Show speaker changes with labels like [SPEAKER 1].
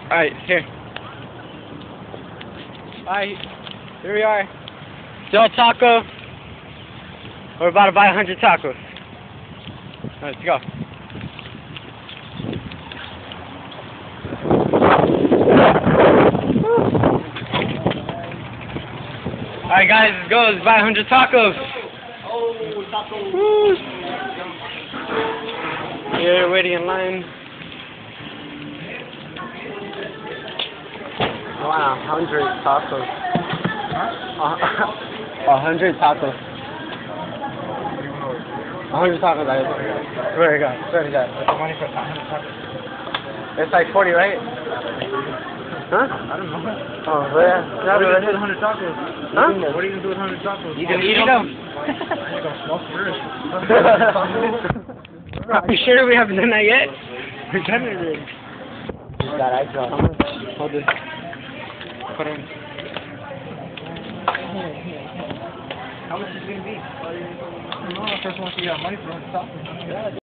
[SPEAKER 1] Alright, here. Alright, here we are. Del Taco. We're about to buy 100 tacos. Let's go. Alright guys, let's go. Let's buy 100 tacos.
[SPEAKER 2] Oh, tacos.
[SPEAKER 1] Woo. Here, waiting in line. Wow, 100 tacos.
[SPEAKER 2] Huh?
[SPEAKER 1] 100 tacos. 100 tacos, I swear to God, swear to God.
[SPEAKER 2] What's the money for 100 tacos?
[SPEAKER 1] It's like 40, right? Huh?
[SPEAKER 2] I don't know.
[SPEAKER 1] Oh, yeah.
[SPEAKER 2] What are you going to do with 100 tacos?
[SPEAKER 1] Huh?
[SPEAKER 2] What are you going to do with 100 tacos?
[SPEAKER 1] You can eat them.
[SPEAKER 2] I ain't going to smoke first.
[SPEAKER 1] Are you sure we haven't done that yet?
[SPEAKER 2] We've done it already.
[SPEAKER 1] Got ice cream. How much? Hold this. Put it in.
[SPEAKER 2] How much is it going to be? I don't know. First one to get money for 100 tacos.